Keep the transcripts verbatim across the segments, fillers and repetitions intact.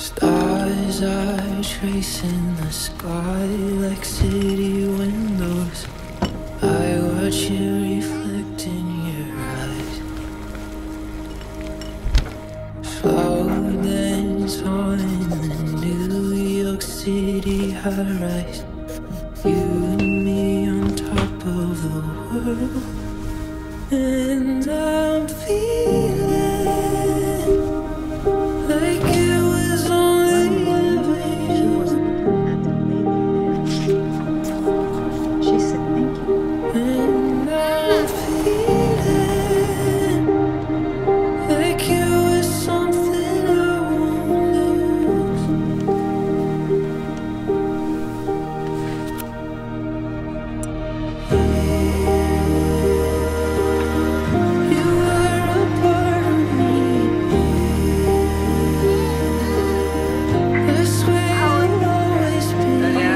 Stars are tracing the sky like city windows. I watch you reflect in your eyes. Slow dance on the New York City high rise. You and me on top of the world. And I'm feeling like it was only ever you. She said thank you. And I'm feeling like it was something I won't lose. You are a part of me. This way you'll always be.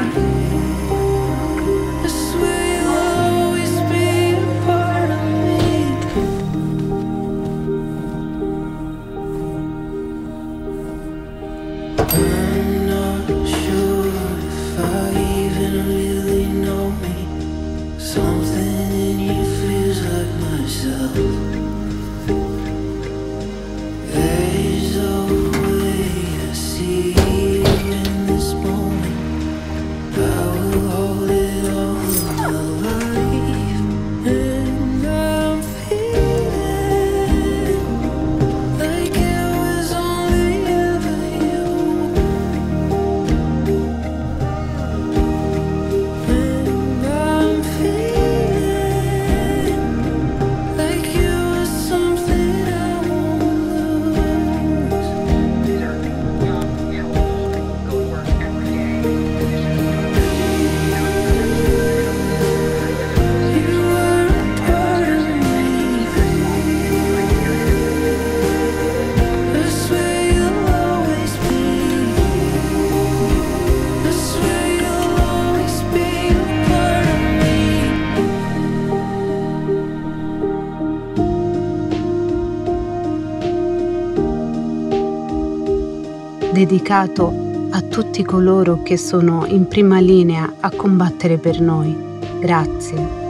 This way you'll always be a part of me. I'm not sure if I even really know me. Something in you feels like myself. There's a way I see you in this moment. I will hold it all my life. And I'm feeling like it was only ever you. And I'm feeling like it was something I won't lose. You are a part of me. This way you'll always be. This way you'll always be a part of me. Dedicato a tutti coloro che sono in prima linea a combattere per noi. Grazie.